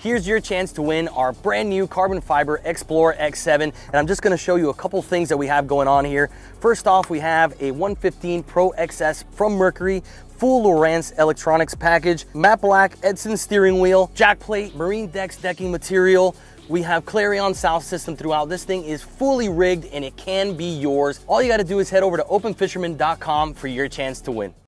here's your chance to win our brand new carbon fiber Explorer X7. And I'm just gonna show you a couple things that we have going on here. First off, we have a 115 Pro XS from Mercury, full Lowrance electronics package, matte black Edson steering wheel, jack plate, marine decks decking material. We have Clarion sound system throughout. This thing is fully rigged and it can be yours. All you gotta do is head over to openfisherman.com for your chance to win.